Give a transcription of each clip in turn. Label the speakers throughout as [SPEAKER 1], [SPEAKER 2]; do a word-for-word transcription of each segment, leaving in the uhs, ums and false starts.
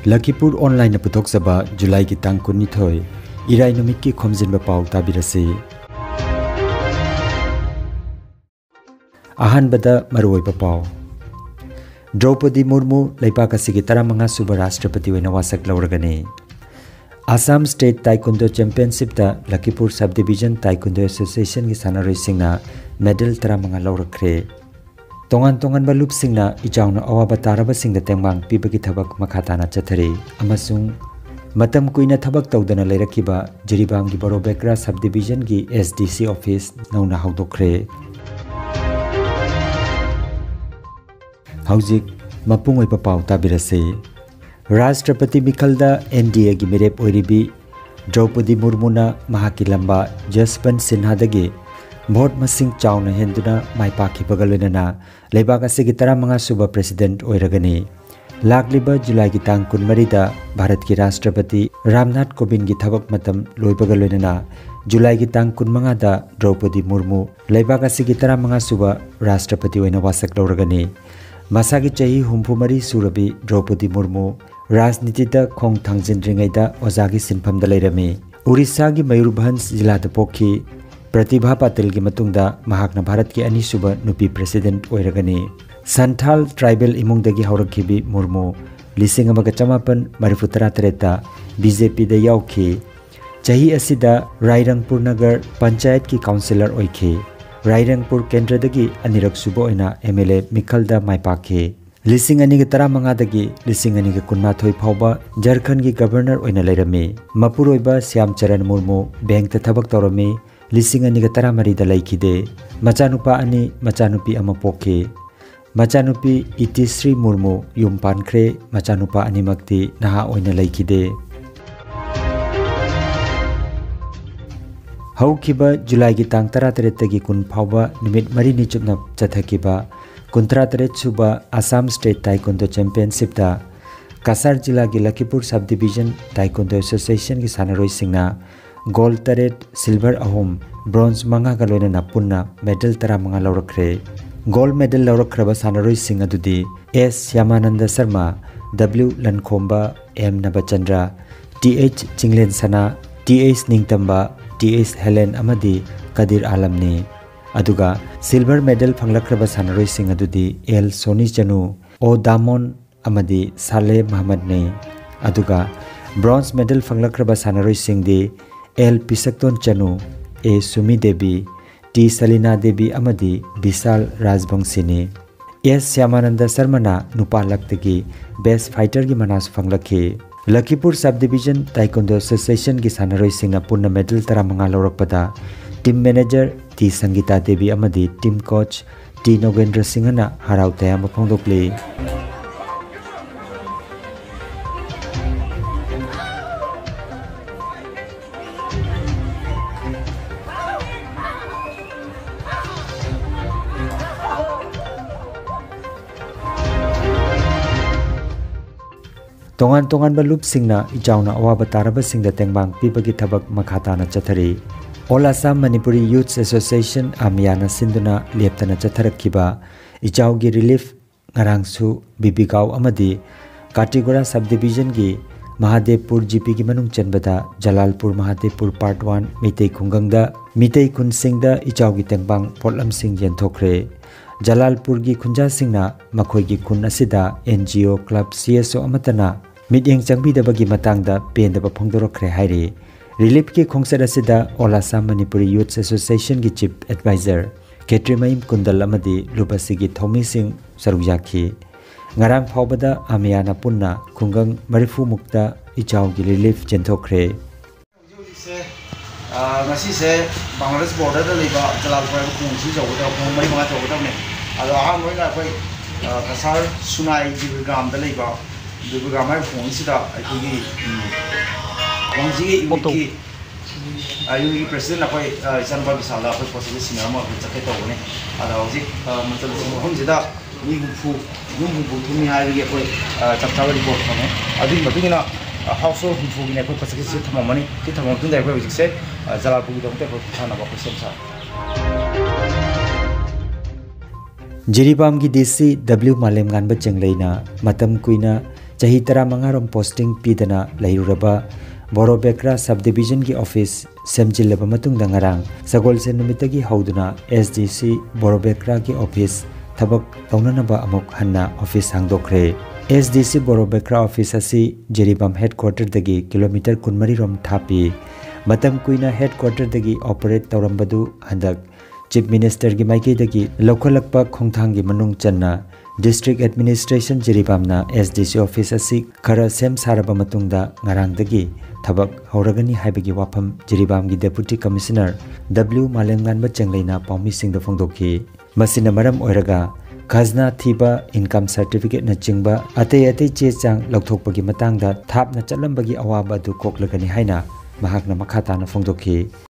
[SPEAKER 1] Lakhipuronline puthokjaba July ki tang kunithoi irai numit ki Khomjinba Pao tabirasi. Ahanbada maruoiba pau. Draupadi Murmu leibak asigi taramanga suba rashtrapati oina wasak lauragani. Assam State Taekwondo Championship da Lakhipur Subdivision Taekwondo Association ki sanaroi singna medal taramanga laurakre. Tongan tongan balup singna ijauna awaba taraba singda tengmang pibagi thabak makhatana chathari amasung matam kuina thabak tawdana leirakiba Jiribam gi Barobekra Subdivision gi S D C office nauna haudokre. Haujik mapung oipa pau tabirase. Rashtrapati Mikhalda N D A gi mirep oiribi Draupadi Murmuna mahaki lamba Jaspan Sinha dagi Vote masing chawna henduna maipaki pagalwenana leibak asigi taramanga suba president oiragani. Lakliba July ki tang kunmari da Bharat ki Rashtrapati Ramnath Kovind gi thabak matam loipagalwenana July ki tang kunmanga da Draupadi Murmu leibak asigi taramanga suba Rashtrapati oina wasak lauragani. Masagi chahi humphumari surabi Draupadi Murmu Rajniti da khong thangjinringai da ozagi sinpham da leirami. Orissa gi Mayurbhanj jila da pokhi Pratibha Patil ki matungda mahakna Bharat ki ani suba nupi president oiragani. Santhal tribal imungdagi haurakhibi Murmu lising amaga chamapan marifutara tereta B J P da yaukhi. Chahi asida Rairangpur Nagar Panchayat ki councillor oikhi. Rairangpur Kendra dagi anirak suba oina M L A Mikhalda maipakhi. Lising ani ki taramanga dagi lising ani ki kunmathoi phauba Jharkhand ki governor oina leirami. Mapuroiba Syam Charan Murmu bank ta thabak torami lising ani ka taramari da laikide. Machanupa ani machanupi ama pokhe. Machanupi Itisri Murmu yum pankre machanupa ani makti naha oina laikide. Haukiba July ki tang tarateret tagi kun phauba nimit mari ni chupna chathakiba kuntratet suba Assam State Taekwondo Championship da Kasar jila ki Lakhipur Subdivision Taekwondo Association ki sanaroi singna gold taret silver ahom bronze manga galona na punna medal tara manga laurakre. Gold medal laurakraba sanaroi sing adudi S Yamananda Sharma, W Lankhomba, M Nabachandra, T H Chinglen Sana, T H Ningtamba, T H Helen amadi Kadir Alamni. Aduga silver medal phanglakraba sanaroi sing adudi L Soni Chanu, O Damon amadi Saleh Muhammad ne. Aduga bronze medal phanglakraba sanaroi sing di L Pisakton Chanu, A Sumi Devi, T Salina Devi amadi Bisal Rajbangsi ne. S Yamananda Sharmana nupa laktagi best fighter gi manas phanglakhi. Lakhipur Subdivision Taekwondo Association ki sanaroi singna punna medal taramanga laurakpada team manager T Sangita Devi amadi team coach T Nogendra Singhana harau tayam phongdokle. Tongan tongan balup singna ijauna awaba taraba singda tengbang pibagi thabak makhatana chathari. All Assam Manipuri Youth Association Amyana Sinduna leptana chatharakhiba ijaugi relief ngarangsu Bibigau amadi Katigora Subdivision gi Mahadevpur G P gi manung chanbada Jalalpur Mahadevpur Part one Mitei Khungangda Mitei Khun Singda ijaugi tengbang potlam sing yenthokre. Jalalpur gi khunja singna makhoi gi khun asida N G O club C S O amatana midyeng changbidabagi matangda pendaba phongdorokre hairi. Relief ki khongsat asida All Assam Manipuri Youth Association gi chief advisor Ketrimaim Kundal amadi lupasigi Thomi Singh saruyakhi. Ngarang phawbada amyana punna khungang marifu mukta ichau gi relief jenthokre.
[SPEAKER 2] Ngasi se Bangladesh border da leba Jalalpur khung si jawda khung mari ma jawda ne ado aha moi na koi Kasar Sunai Jibgam da leba Jibgam ai khung si da ai gi wangji gi ki ayu gi president na koi Janba Bisala koi possible sinama ko chakai to ne ado ji matal hom jida ni fu ni fu thumi ai gi koi chapcha report ne adi madina household fu gi ne koi possible si thama mani ti thama tun dai koi ji se Jalalpur dong te ko thana ba ko semsa. Jiribam gi D C W Malem ganba chengleina matam kuina
[SPEAKER 1] चाही तरा मंगारोम posting पीदना लैरुरबा बोरोबेक्रा sub division की office सेमजिल्लबा मतुंग दंगारांग Sagol से नुमितगी हौदुना SDC Borobekra की office थबक तौननबा अमुक हन्ना office हांगदोखरे एसडीसी बोरोबेक्रा ऑफिस असी जेरीबाम हेडक्वार्टर दगी किलोमीटर कुनमरी रोम थापी मतम कुइना हेडक्वार्टर दगी ऑपरेट तौरंबदु हंदक चीफ मिनिस्टर की माइके दगी लौखलकपा खोंगथांगी मनुंग चन्ना डिस्ट्रिक्ट एडमिनिस्ट्रेशन जेरीबामना एसडीसी ऑफिस असी खरा सेम सारबा मतुंगदा ngarangdagi थबक हौरगनी हाइबगी वाफम जेरीबाम की डेप्यूटी कमिश्नर डब्ल्यू मालेंगलानबा चंगलेना पाउमी सिंह फोंदोखी मसिना मरम ओइरगा खजना थीबा इनकम सर्टिफिकेट न चिंगबा अते अते चे चांग लौथोकपगी मतंगदा थापना चलंबगी अवाबा दु कोकलगनी हाइना महाकना मखाताना फोंदोखी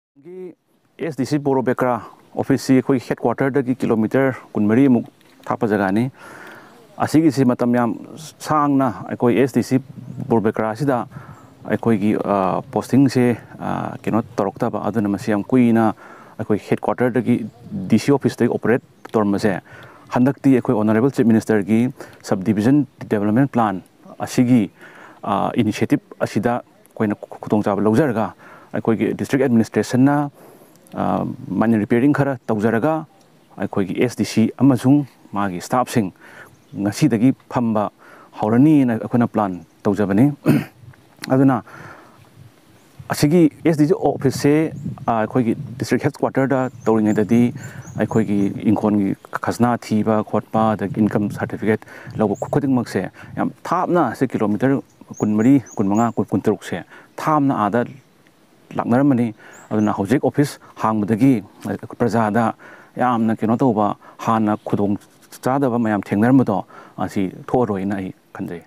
[SPEAKER 3] एसडीसी बोरोबेक्रा ऑफिस से कोई हेडक्वार्टर दगी किलोमीटर कुनमरी मुक थापा जगानी असिगी से मतम याम सांगना कोई एसडीसी बोरोबेक्रा सिदा अखोगी पोस्टिंग से कनो तौरक्तबा अदुना मसियाम कुइना अखोई हेडक्वार्टर दगी डीसी ऑफिस दगी ऑपरेट तौरमसे हंदक्ति अखोई ऑनरेबल चीफ मिनिस्टर की सब डिविजन डेवलपमेंट प्लान असिगी इनिशिएटिव असिदा कोइना खुतोंचाब लौजरगा अखोगी डिस्ट्रिक्ट एडमिनिस्ट्रेशन ना माइन रिपेयरिंग खरा तौजरगा अखोगी एसडीसी अमसुंग मागी स्टाफ सिंग ngasi फंबा हौरनी अखोना प्लान तौजबनी अदुना असिगी एसडीसी ऑफिस से अखोगी डिस्ट्रिक्ट हेडक्वार्टर दा तौरिङैददी अखोगी इंखोनगी खजना थीबा खोटपा द इनकम सर्टिफिकेट लौब खुदिंगमक से याम थापना से किलोमीटर कुनमरी कुनमंगा कुनतरुक से थापना आदा लाकनरमनी अदुना हौजिक ऑफिस हांगबदगी प्रजादा यामना केनो तौबा हाना खुदोंग चादबा मयाम थेंगनरमदो असि थोरोइना आई खंजै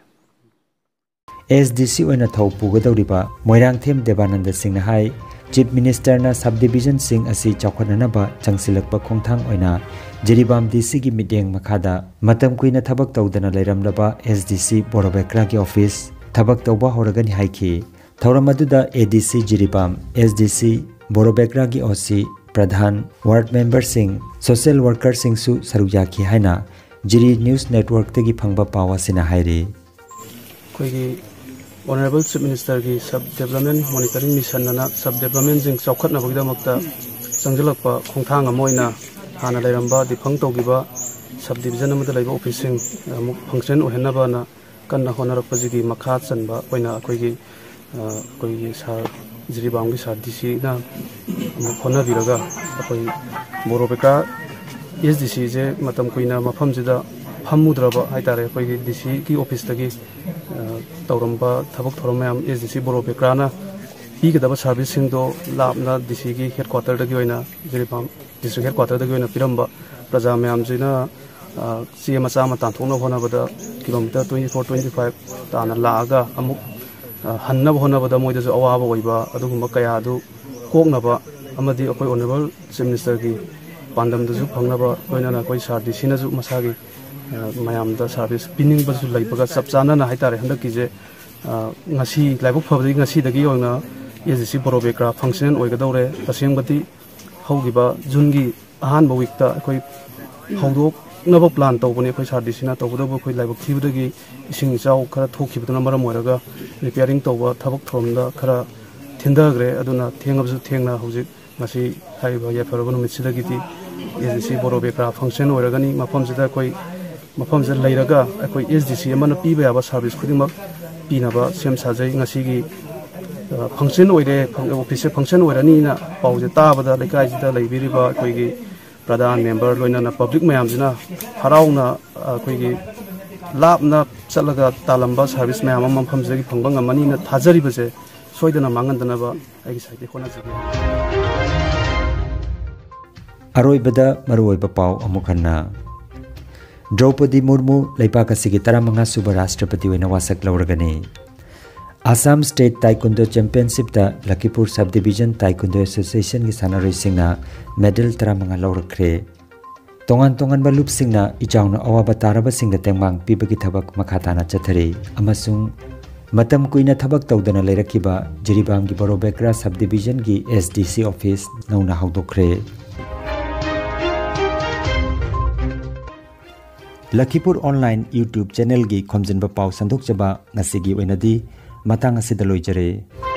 [SPEAKER 1] एसडीसी ओइना थौ पुगदौरिबा मोइरांगथेम देवानंद सिंह हाई चीफ मिनिस्टर ना सब डिविजन सिंह असि चौखननबा चंगसिलकपा खोंगथांग ओइना जेरीबाम डीसी की मीटिंग मखादा मतम कुइना थबक तौदना लेरमलबा एसडीसी बोरोबेक्रा की ऑफिस थबक तौबा होरगनी हाइखी थौरम अदुदा एडीसी जेरीबाम एसडीसी बोरोबेक्रा की ओसी प्रधान वार्ड मेंबर सिंह सोशल वर्कर सिंह सु सरुयाखी हाइना जिरी न्यूज नेटवर्क तगी फंगबा पावा सिना हाइरी
[SPEAKER 4] कोई ऑनरेबल चीफ मिनिस्टर की सब डेवलपमेंट मॉनिटरिंग मिशन ना सब डेवलपमेंट जिंग चौखटनबगदमक्ता चंगजलकपा खोंगथांग अमोइना हाना लेरंबा दिफंग तौगिबा सब डिविजन अमदा लेबा ऑफिसिंग अमुक फंक्शन ओहेनबाना कन्ना होनरपजिगी मखा चनबा ओइना अखोइगी कोई सा जिरीबाम की सा डीसी ना अमुक होनबिरगा अखोइ बोरोबेक्रा एसडीसी जे मतम कुइना मफमजिदा फमुद्रबा हाइतारे अखोइगी डीसी की ऑफिस तगी तौरंबा थबक थोरमयाम एसडीसी बोरोबेक्राना पीगदबा सर्विस सिंगदो लापना डीसी की हेडक्वार्टर दगी ओइना जेरीबाम डिस्ट्रिक्ट हेडक्वार्टर दगी ओइना पिरंबा प्रजा मयाम जिना सी मचा मा तांथोंना होनाबदा kilometre twenty four twenty five ताना लागा अमुक हन्नब होनाबदा मोइदसु अवाबा ओइबा अदुगुम्बा कयादु कोकनबा अमदि अखोइ ऑनरेबल चीफ मिनिस्टर की पांडमदसु फंगनबा लोइनाना अखोइ सार डीसीनासु मसागी मयामदा सर्विस पिनिंगबसु लैबगा सब चाना हाइतारे हंदकीजे ngasi laibuk phawdi ngasi dagi oina SDC Borobekra function ओइगदौरे तसेंगबति हौगिबा जुनगी अहानबा वीकता अखोइ हौदोक नब प्लान तौबने अखोइ सारडीसीना तौबदब अखोइ लाइबक थीबदगी इसिंग इचाउ खरा थोखिबदना मरम ओइरगा रिपेयरिंग तौबा थबक थोरमदा खरा थिंदग्रे अदुना थेंगबसु थेंगना हौजिक ngasi हाइबा याफरबा नुमितसिदगिति एसडीसी बोरोबेक्रा फंक्शन ओइरगनी मफमसिदा अखोइ मफमसे लैरगा अखोइ एसडीसी अमना पीबा याबा सर्विस खुदिमक पीनबा सेम साजै ngasiगी फंक्शन ओइरे ऑफिस फंक्शन ओइरनीना पाउजे ताबदा लेकाइजिदा लैबिरिबा अखोइगी प्रधान मेंबर लोइना पब्लिक मयामजिना हराउना अखोइगी लापना चलगा तालंबा सर्विस मयाम मफमजेगी फंगबा ngमनीना थाजरिबसे सोइदना मांगनदनबा आइगी साइडे खोनाजगे
[SPEAKER 1] अरोइबदा मरुओइबा पाउ अमुखन्ना द्रौपदी मुर्मू लेपाक असिगी तरामंगा सुब राष्ट्रपति ओइना वासक लौरगनी आसाम स्टेट ताइकुंडो चैंपियनशिप ता लखीपुर सब डिवीजन ताइकुंडो एसोसिएशन की सानारोइसिंगना मेडल तरामंगा लौरख्रे तोंगान तोंगान बा लुपसिंगना इचाउना अवाबा ताराबा सिंगदा तेंगमांग पीबगी थबक मखाताना चथरे अमसुंग मतम कुइना थबक तौदना लेरखिबा जिरीबाम की बोरोबेक्रा सब डिवीजन की एसडीसी ऑफिस नौना हौदोख्रे Lakhipur Online YouTube channel gi Khomjinba Pao sandok chaba ngasigi oinadi matang asida loijare.